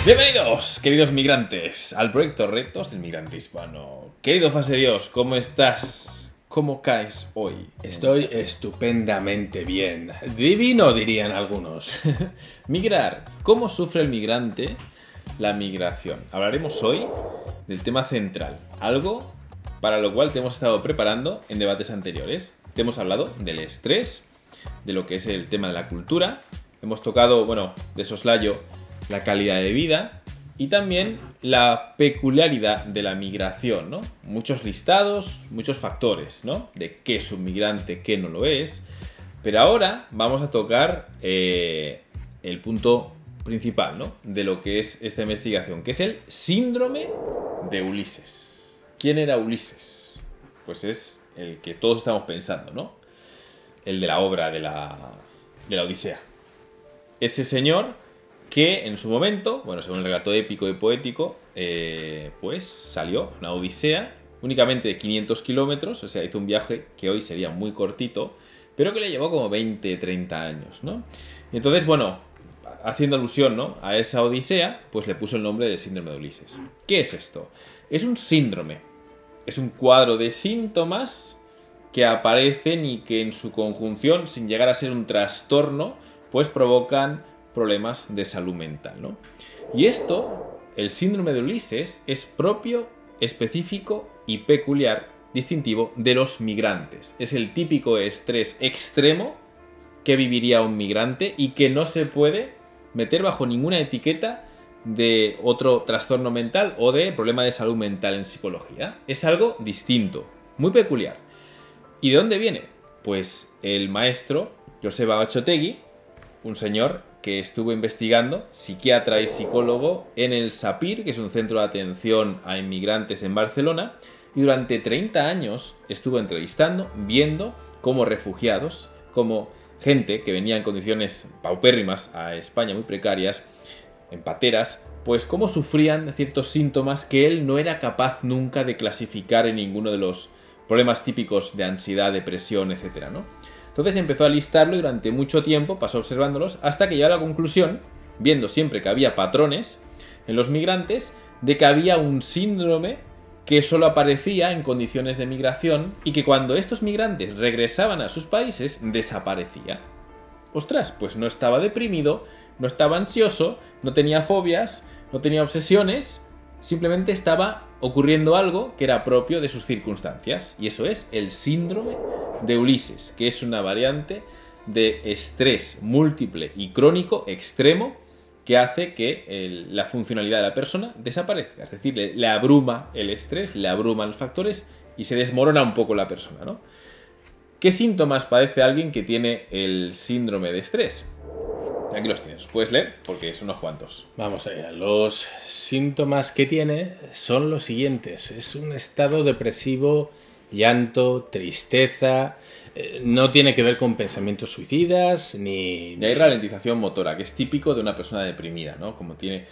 Bienvenidos, queridos migrantes, al proyecto Retos del Migrante Hispano. Querido Fase Dios, ¿cómo estás? ¿Cómo caes hoy? Estoy estupendamente bien. Divino, dirían algunos. Migrar. ¿Cómo sufre el migrante la migración? Hablaremos hoy del tema central, algo para lo cual te hemos estado preparando en debates anteriores. Te hemos hablado del estrés, de lo que es el tema de la cultura. Hemos tocado, bueno, de soslayo, la calidad de vida y también la peculiaridad de la migración, ¿no? Muchos listados, muchos factores, ¿no? De qué es un migrante, qué no lo es. Pero ahora vamos a tocar el punto principal, ¿no? De lo que es esta investigación, que es el síndrome de Ulises. ¿Quién era Ulises? Pues es el que todos estamos pensando, ¿no? El de la obra de la Odisea. Ese señor que en su momento, bueno, según el relato épico y poético, pues salió una odisea únicamente de 500 kilómetros, o sea, hizo un viaje que hoy sería muy cortito, pero que le llevó como 20, 30 años, ¿no? Y entonces, bueno, haciendo alusión, ¿no?, a esa odisea, pues le puso el nombre del síndrome de Ulises. ¿Qué es esto? Es un síndrome, es un cuadro de síntomas que aparecen y que en su conjunción, sin llegar a ser un trastorno, pues provocan problemas de salud mental, ¿no? Y esto, el síndrome de Ulises, es propio, específico y peculiar, distintivo de los migrantes. Es el típico estrés extremo que viviría un migrante y que no se puede meter bajo ninguna etiqueta de otro trastorno mental o de problema de salud mental en psicología. Es algo distinto, muy peculiar. ¿Y de dónde viene? Pues el maestro Joseba Bachotegui, un señor que estuvo investigando, psiquiatra y psicólogo, en el SAPIR, que es un centro de atención a inmigrantes en Barcelona, y durante 30 años estuvo entrevistando, viendo cómo refugiados, como gente que venía en condiciones paupérrimas a España, muy precarias, en pateras, pues cómo sufrían ciertos síntomas que él no era capaz nunca de clasificar en ninguno de los problemas típicos de ansiedad, depresión, etcétera, ¿no? Entonces empezó a listarlo y durante mucho tiempo pasó observándolos hasta que llegó a la conclusión, viendo siempre que había patrones en los migrantes, de que había un síndrome que solo aparecía en condiciones de migración y que cuando estos migrantes regresaban a sus países desaparecía. Ostras, pues no estaba deprimido, no estaba ansioso, no tenía fobias, no tenía obsesiones, simplemente estaba ocurriendo algo que era propio de sus circunstancias. Y eso es el síndrome de Ulises, que es una variante de estrés múltiple y crónico extremo que hace que la funcionalidad de la persona desaparezca. Es decir, le abruma el estrés, le abruman los factores y se desmorona un poco la persona, ¿no? ¿Qué síntomas padece alguien que tiene el síndrome de estrés? Aquí los tienes, puedes leer porque son unos cuantos. Vamos allá. Los síntomas que tiene son los siguientes. Es un estado depresivo, llanto, tristeza. No tiene que ver con pensamientos suicidas ni... Y hay ralentización motora, que es típico de una persona deprimida, ¿no? Como tiene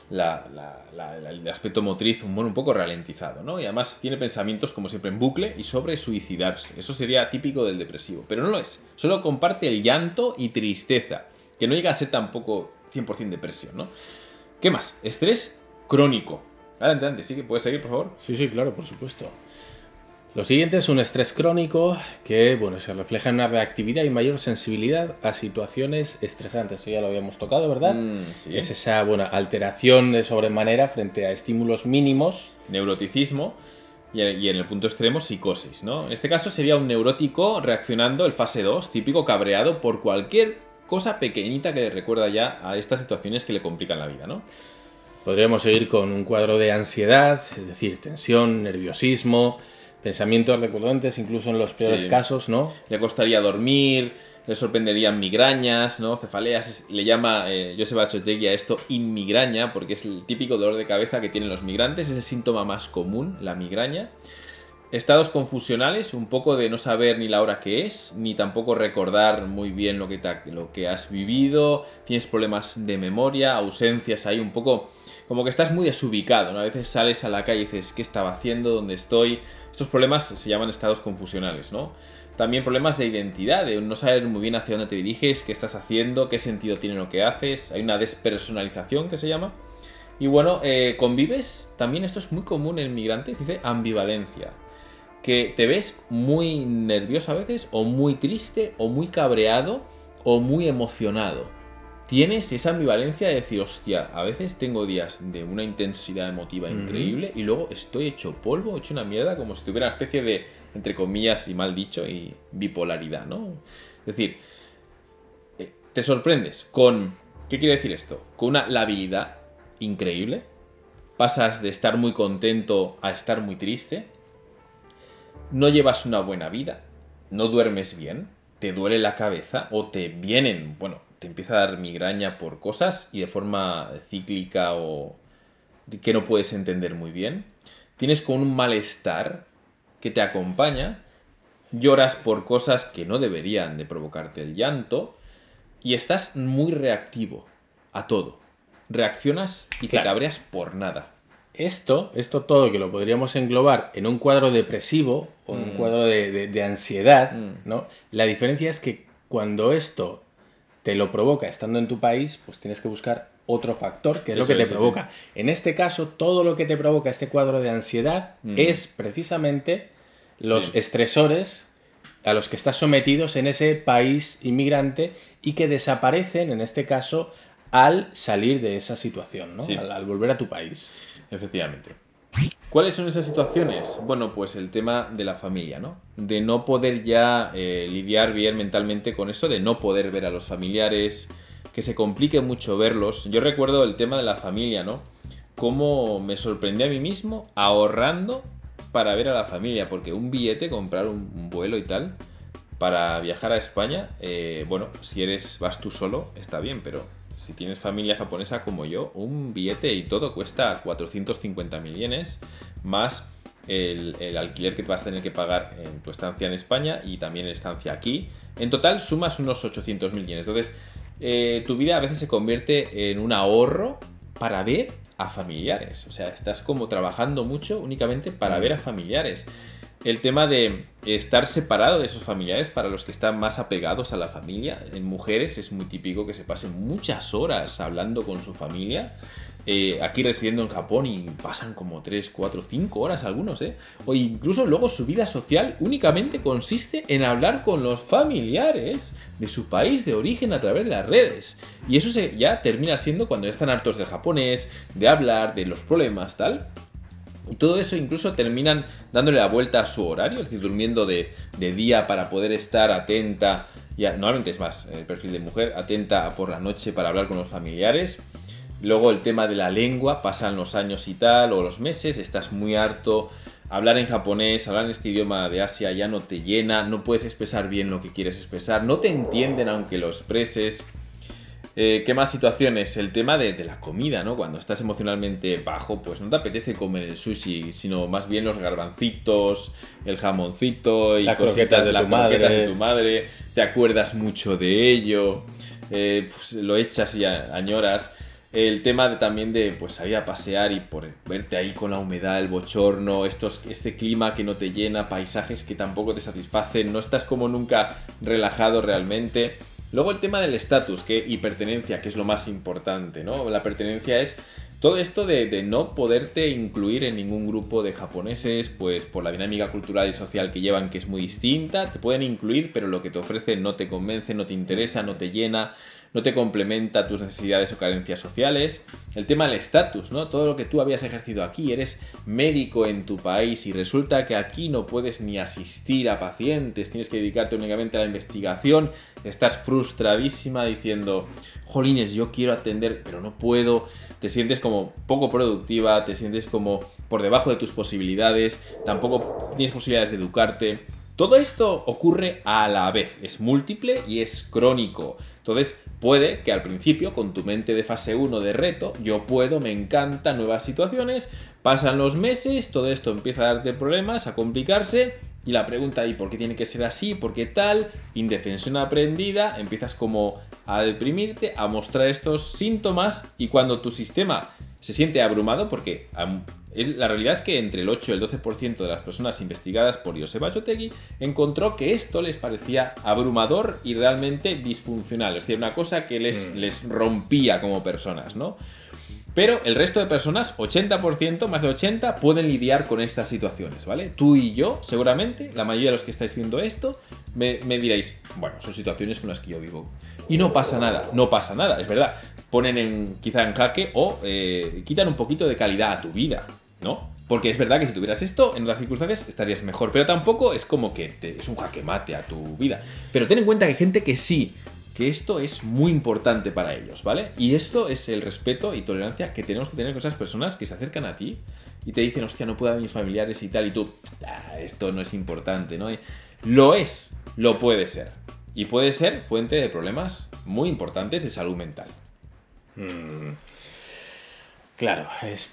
el aspecto motriz un poco ralentizado, ¿no? Y además tiene pensamientos, como siempre, en bucle y sobre suicidarse. Eso sería típico del depresivo, pero no lo es. Solo comparte el llanto y tristeza, que no llega a ser tampoco 100% depresión, ¿no? ¿Qué más? Estrés crónico. Adelante, sí que puedes seguir, por favor. Sí, claro, por supuesto. Lo siguiente es un estrés crónico que, bueno, se refleja en una reactividad y mayor sensibilidad a situaciones estresantes. Eso ya lo habíamos tocado, ¿verdad? Sí. Es esa, bueno, alteración de sobremanera frente a estímulos mínimos. Neuroticismo y en el punto extremo, psicosis, ¿no? En este caso sería un neurótico reaccionando el fase 2, típico cabreado por cualquier cosa pequeñita que le recuerda ya a estas situaciones que le complican la vida, ¿no? Podríamos seguir con un cuadro de ansiedad, es decir, tensión, nerviosismo, pensamientos recurrentes, incluso en los peores casos, ¿no? Le costaría dormir, le sorprenderían migrañas, ¿no? Cefaleas, le llama Joseba Bachotegui a esto inmigraña, porque es el típico dolor de cabeza que tienen los migrantes, es el síntoma más común, la migraña. Estados confusionales, un poco de no saber ni la hora que es, ni tampoco recordar muy bien lo que has vivido, tienes problemas de memoria, ausencias ahí un poco, como que estás muy desubicado, ¿no? A veces sales a la calle y dices, ¿qué estaba haciendo? ¿Dónde estoy? Estos problemas se llaman estados confusionales, ¿no? También problemas de identidad, de no saber muy bien hacia dónde te diriges, qué estás haciendo, qué sentido tiene lo que haces. Hay una despersonalización que se llama. Y bueno, convives, también esto es muy común en migrantes, dice ambivalencia. Que te ves muy nervioso a veces, o muy triste, o muy cabreado, o muy emocionado. Tienes esa ambivalencia de decir, hostia, a veces tengo días de una intensidad emotiva increíble y luego estoy hecho polvo, hecho una mierda, como si tuviera una especie de, entre comillas y mal dicho, y bipolaridad, ¿no? Es decir, te sorprendes con... ¿Qué quiere decir esto? Con una labilidad increíble. Pasas de estar muy contento a estar muy triste. No llevas una buena vida. No duermes bien. Te duele la cabeza o te vienen... Bueno, te empieza a dar migraña por cosas y de forma cíclica o que no puedes entender muy bien. Tienes con un malestar que te acompaña. Lloras por cosas que no deberían de provocarte el llanto. Y estás muy reactivo a todo. Reaccionas y te cabreas por nada. Esto todo que lo podríamos englobar en un cuadro depresivo o en un cuadro de ansiedad, ¿no? La diferencia es que cuando esto te lo provoca estando en tu país, pues tienes que buscar otro factor que es lo que te provoca. Sí. En este caso, todo lo que te provoca este cuadro de ansiedad es precisamente los estresores a los que estás sometidos en ese país inmigrante y que desaparecen, en este caso, al salir de esa situación, ¿no? Sí. Al volver a tu país. Efectivamente. ¿Cuáles son esas situaciones? Bueno, pues el tema de la familia, ¿no? De no poder ya lidiar bien mentalmente con eso, de no poder ver a los familiares, que se complique mucho verlos. Yo recuerdo el tema de la familia, ¿no? Cómo me sorprendí a mí mismo ahorrando para ver a la familia, porque un billete, comprar un vuelo y tal, para viajar a España, bueno, si vas tú solo, está bien, pero si tienes familia japonesa como yo, un billete y todo cuesta 450.000 yenes, más el alquiler que vas a tener que pagar en tu estancia en España y también en estancia aquí. En total sumas unos 800.000 yenes. Entonces, tu vida a veces se convierte en un ahorro para ver a familiares. O sea, estás como trabajando mucho únicamente para ver a familiares. El tema de estar separado de esos familiares, para los que están más apegados a la familia, en mujeres es muy típico que se pasen muchas horas hablando con su familia, aquí residiendo en Japón, y pasan como 3, 4, 5 horas algunos, o incluso luego su vida social únicamente consiste en hablar con los familiares de su país de origen a través de las redes. Y eso ya termina siendo cuando ya están hartos del japonés, de hablar, de los problemas, tal. Y todo eso incluso terminan dándole la vuelta a su horario, es decir, durmiendo de día para poder estar atenta, normalmente es más el perfil de mujer, atenta por la noche para hablar con los familiares. Luego el tema de la lengua, pasan los años y tal, o los meses, estás muy harto, hablar en japonés, hablar en este idioma de Asia ya no te llena, no puedes expresar bien lo que quieres expresar, no te entienden aunque lo expreses. ¿Qué más situaciones? El tema de la comida, ¿no? Cuando estás emocionalmente bajo, pues no te apetece comer el sushi, sino más bien los garbancitos, el jamoncito y las cositas de tu madre. Te acuerdas mucho de ello, pues lo echas y añoras. El tema también de pues salir a pasear y por verte ahí con la humedad, el bochorno, este clima que no te llena, paisajes que tampoco te satisfacen, no estás como nunca relajado realmente. Luego el tema del estatus y pertenencia, que es lo más importante, ¿no? La pertenencia es todo esto de no poderte incluir en ningún grupo de japoneses, pues por la dinámica cultural y social que llevan, que es muy distinta. Te pueden incluir, pero lo que te ofrecen no te convence, no te interesa, no te llena, no te complementa tus necesidades o carencias sociales. El tema del estatus, ¿no? Todo lo que tú habías ejercido aquí, eres médico en tu país y resulta que aquí no puedes ni asistir a pacientes, tienes que dedicarte únicamente a la investigación, estás frustradísima diciendo, jolines, yo quiero atender, pero no puedo, te sientes como poco productiva, te sientes como por debajo de tus posibilidades, tampoco tienes posibilidades de educarte. Todo esto ocurre a la vez, es múltiple y es crónico. Entonces, puede que al principio, con tu mente de fase 1 de reto, me encantan nuevas situaciones, pasan los meses, todo esto empieza a darte problemas, a complicarse, y la pregunta ahí, ¿por qué tiene que ser así? ¿Por qué tal? Indefensión aprendida, empiezas como a deprimirte, a mostrar estos síntomas, y cuando tu sistema se siente abrumado, porque la realidad es que entre el 8 y el 12% de las personas investigadas por Josep Achotegui encontró que esto les parecía abrumador y realmente disfuncional, es decir, una cosa que les rompía como personas, ¿no? Pero el resto de personas, 80%, más de 80%, pueden lidiar con estas situaciones, ¿vale? Tú y yo, seguramente, la mayoría de los que estáis viendo esto, me diréis, bueno, son situaciones con las que yo vivo. Y no pasa nada, no pasa nada, es verdad. Ponen quizá en jaque o quitan un poquito de calidad a tu vida, ¿no? Porque es verdad que si tuvieras esto, en otras circunstancias estarías mejor. Pero tampoco es como que es un jaque mate a tu vida. Pero ten en cuenta que hay gente que sí, que esto es muy importante para ellos, ¿vale? Y esto es el respeto y tolerancia que tenemos que tener con esas personas que se acercan a ti y te dicen, hostia, no puedo a mis familiares y tal, y tú, esto no es importante, ¿no? Lo es, lo puede ser. Y puede ser fuente de problemas muy importantes de salud mental. Claro,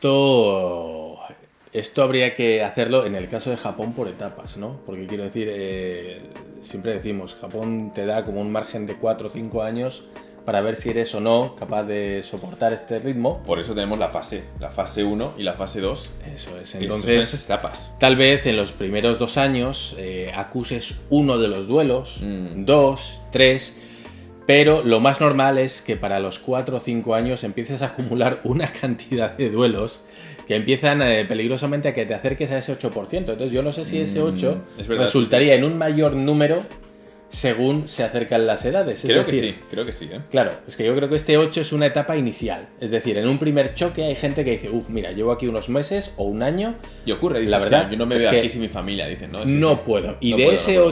esto habría que hacerlo en el caso de Japón por etapas, ¿no? Porque quiero decir, siempre decimos, Japón te da como un margen de 4 o 5 años para ver si eres o no capaz de soportar este ritmo. Por eso tenemos la fase 1 y la fase 2. Eso es, entonces son esas etapas. Tal vez en los primeros 2 años acuses uno de los duelos, 2, 3... Pero lo más normal es que para los 4 o 5 años empieces a acumular una cantidad de duelos que empiezan peligrosamente a que te acerques a ese 8%. Entonces yo no sé si ese 8 resultaría en un mayor número según se acercan las edades. Creo que sí. Claro, es que yo creo que este 8 es una etapa inicial. Es decir, en un primer choque hay gente que dice, mira, llevo aquí unos meses o un año. Y ocurre, dice, la verdad, yo no me veo aquí sin mi familia, dicen, ¿no? No puedo. Y de ese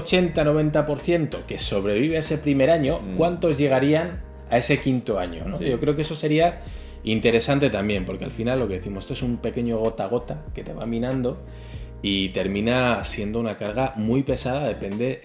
80-90% que sobrevive a ese primer año, ¿cuántos llegarían a ese quinto año, ¿no? Sí. Yo creo que eso sería interesante también, porque al final lo que decimos, esto es un pequeño gota a gota que te va minando y termina siendo una carga muy pesada, depende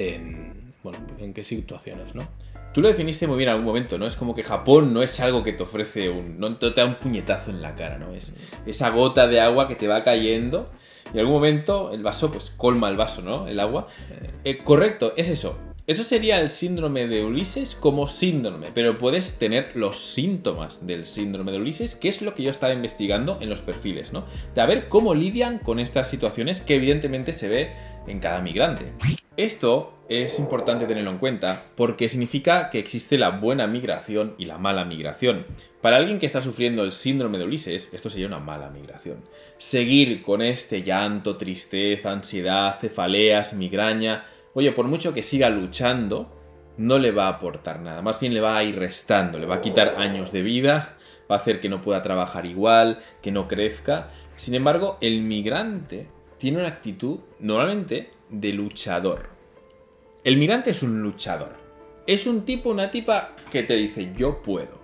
en qué situaciones, ¿no? Tú lo definiste muy bien en algún momento, ¿no? Es como que Japón no es algo que te ofrece no te da un puñetazo en la cara, ¿no? Es esa gota de agua que te va cayendo y en algún momento el vaso, pues colma el vaso, ¿no? El agua. Correcto, es eso. Eso sería el síndrome de Ulises como síndrome, pero puedes tener los síntomas del síndrome de Ulises, que es lo que yo estaba investigando en los perfiles, ¿no? De a ver cómo lidian con estas situaciones que evidentemente se ve en cada migrante. Esto es importante tenerlo en cuenta porque significa que existe la buena migración y la mala migración. Para alguien que está sufriendo el síndrome de Ulises, esto sería una mala migración. Seguir con este llanto, tristeza, ansiedad, cefaleas, migraña... Oye, por mucho que siga luchando, no le va a aportar nada. Más bien le va a ir restando, le va a quitar años de vida, va a hacer que no pueda trabajar igual, que no crezca. Sin embargo, el migrante tiene una actitud normalmente de luchador. El migrante es un luchador. Es un tipo, una tipa que te dice, yo puedo.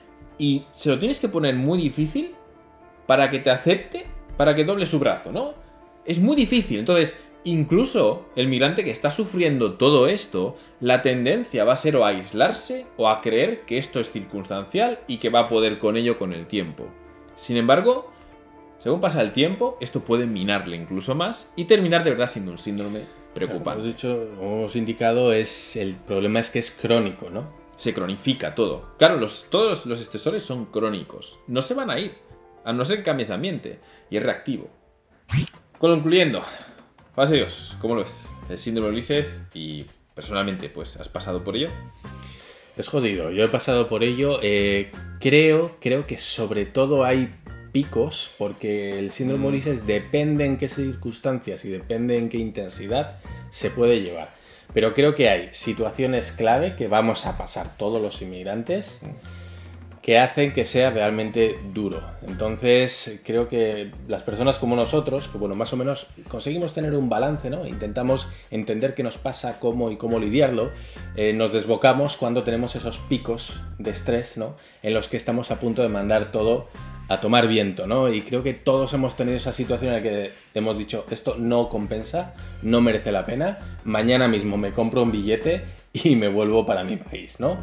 Y se lo tienes que poner muy difícil para que te acepte, para que doble su brazo, ¿no? Es muy difícil. Entonces... Incluso el migrante que está sufriendo todo esto, la tendencia va a ser o a aislarse o a creer que esto es circunstancial y que va a poder con ello con el tiempo. Sin embargo, según pasa el tiempo, esto puede minarle incluso más y terminar de verdad siendo un síndrome preocupante. De hecho, como hemos indicado, el problema es que es crónico, ¿no? Se cronifica todo. Claro, todos los estresores son crónicos. No se van a ir, a no ser que cambies de ambiente. Y es reactivo. Concluyendo... Fase 2, ¿cómo lo ves? El síndrome de Ulises y personalmente, pues, ¿has pasado por ello? Es jodido, yo he pasado por ello. Creo que sobre todo hay picos, porque el síndrome de Ulises depende en qué circunstancias y depende en qué intensidad se puede llevar. Pero creo que hay situaciones clave que vamos a pasar todos los inmigrantes que hacen que sea realmente duro. Entonces, creo que las personas como nosotros, que bueno, más o menos conseguimos tener un balance, ¿no? Intentamos entender qué nos pasa, cómo y cómo lidiarlo, nos desbocamos cuando tenemos esos picos de estrés, ¿no? En los que estamos a punto de mandar todo a tomar viento, ¿no? Y creo que todos hemos tenido esa situación en la que hemos dicho, esto no compensa, no merece la pena, mañana mismo me compro un billete y me vuelvo para mi país, ¿no?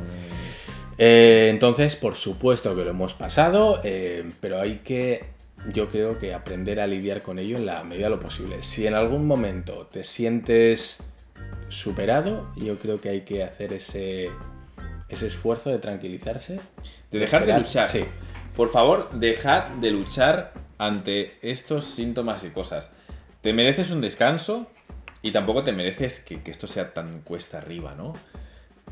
Entonces, por supuesto que lo hemos pasado, pero hay que, yo creo que aprender a lidiar con ello en la medida de lo posible. Si en algún momento te sientes superado, yo creo que hay que hacer ese esfuerzo de tranquilizarse. De dejar de luchar. Sí. Por favor, dejad de luchar ante estos síntomas y cosas. Te mereces un descanso y tampoco te mereces que esto sea tan cuesta arriba, ¿no?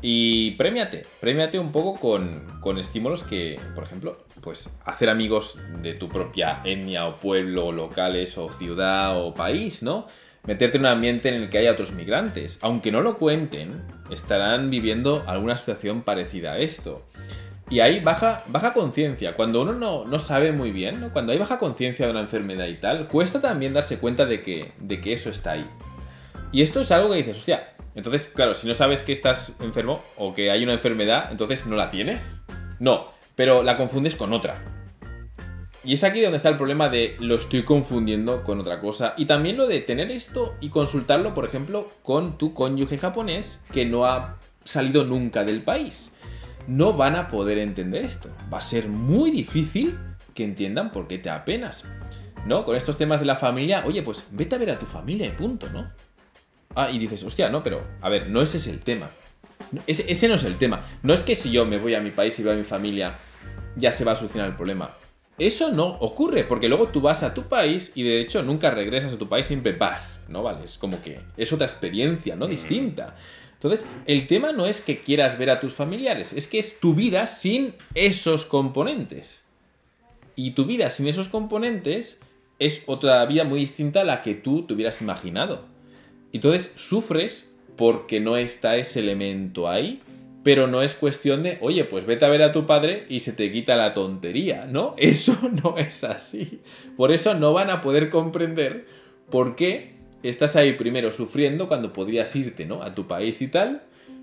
Y premiate un poco con estímulos que, por ejemplo, pues hacer amigos de tu propia etnia o pueblo, locales o ciudad o país, ¿no? Meterte en un ambiente en el que haya otros migrantes. Aunque no lo cuenten, estarán viviendo alguna situación parecida a esto. Y hay baja conciencia. Cuando uno no sabe muy bien, ¿no? Cuando hay baja conciencia de una enfermedad y tal, cuesta también darse cuenta de que eso está ahí. Y esto es algo que dices, hostia, entonces, claro, si no sabes que estás enfermo o que hay una enfermedad, entonces no la tienes. No, pero la confundes con otra. Y es aquí donde está el problema de lo estoy confundiendo con otra cosa. Y también lo de tener esto y consultarlo, por ejemplo, con tu cónyuge japonés que no ha salido nunca del país. No van a poder entender esto. Va a ser muy difícil que entiendan por qué te apenas, ¿no? Con estos temas de la familia, oye, pues vete a ver a tu familia y punto, ¿no? Ah, y dices, hostia, no, pero, a ver, no ese es el tema. Ese no es el tema. No es que si yo me voy a mi país y veo a mi familia, ya se va a solucionar el problema. Eso no ocurre, porque luego tú vas a tu país y de hecho nunca regresas a tu país, siempre vas, ¿no? Vale, es como que es otra experiencia, ¿no? Distinta. Entonces, el tema no es que quieras ver a tus familiares, es que es tu vida sin esos componentes. Y tu vida sin esos componentes es otra vida muy distinta a la que tú te hubieras imaginado. Entonces, sufres porque no está ese elemento ahí, pero no es cuestión de, oye, pues vete a ver a tu padre y se te quita la tontería, ¿no? Eso no es así. Por eso no van a poder comprender por qué estás ahí primero sufriendo cuando podrías irte, ¿no? A tu país y tal,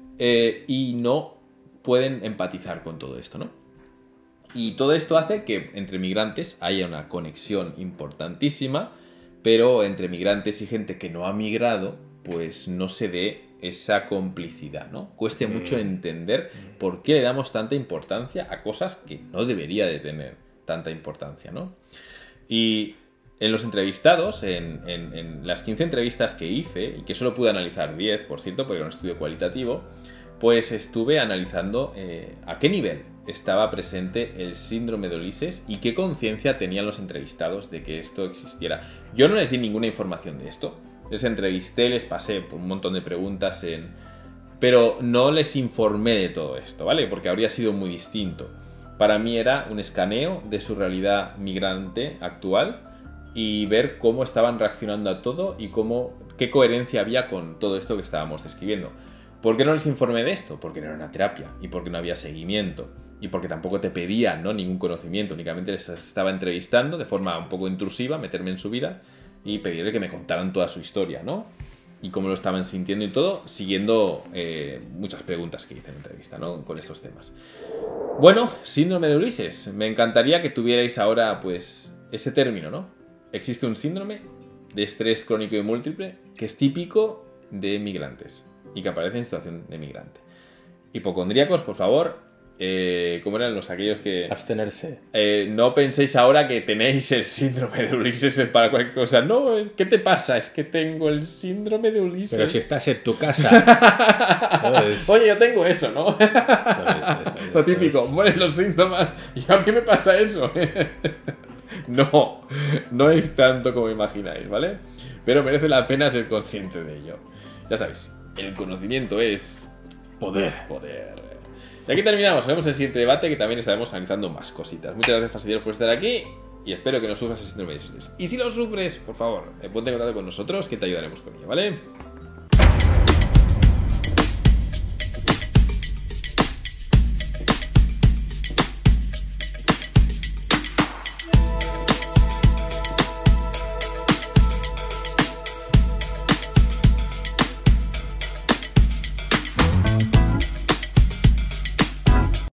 y no pueden empatizar con todo esto, ¿no? Y todo esto hace que entre migrantes haya una conexión importantísima, pero entre migrantes y gente que no ha migrado, pues no se dé esa complicidad, ¿no? Cueste mucho entender por qué le damos tanta importancia a cosas que no debería de tener tanta importancia, ¿no? Y en los entrevistados, en las 15 entrevistas que hice, y que solo pude analizar 10, por cierto, porque era un estudio cualitativo, pues estuve analizando a qué nivel estaba presente el síndrome de Ulises y qué conciencia tenían los entrevistados de que esto existiera. Yo no les di ninguna información de esto. Les entrevisté, les pasé por un montón de preguntas, pero no les informé de todo esto, ¿vale? Porque habría sido muy distinto. Para mí era un escaneo de su realidad migrante actual y ver cómo estaban reaccionando a todo y qué coherencia había con todo esto que estábamos describiendo. ¿Por qué no les informé de esto? Porque no era una terapia y porque no había seguimiento y porque tampoco te pedían, ¿no?, ningún conocimiento, únicamente les estaba entrevistando de forma un poco intrusiva, meterme en su vida y pedirle que me contaran toda su historia, ¿no? Y cómo lo estaban sintiendo y todo, siguiendo muchas preguntas que hice en la entrevista, ¿no?, con estos temas. Bueno, síndrome de Ulises. Me encantaría que tuvierais ahora, pues, ese término, ¿no? Existe un síndrome de estrés crónico y múltiple que es típico de migrantes y que aparece en situación de migrante. Hipocondríacos, por favor, ¿cómo eran aquellos que...? Abstenerse. No penséis ahora que tenéis el síndrome de Ulises para cualquier cosa. No, ¿qué te pasa? Es que tengo el síndrome de Ulises. Pero si estás en tu casa. Pues... Oye, yo tengo eso, ¿no? Lo típico, mueren los síntomas y a mí me pasa eso. No es tanto como imagináis, ¿vale? Pero merece la pena ser consciente de ello. Ya sabéis, el conocimiento es poder. Y aquí terminamos, nos vemos en el siguiente debate que también estaremos analizando más cositas. Muchas gracias, fastidiaros, por estar aquí y espero que no sufras el síndrome de Ulises. Y si lo sufres, por favor, ponte en contacto con nosotros que te ayudaremos con ello, ¿vale?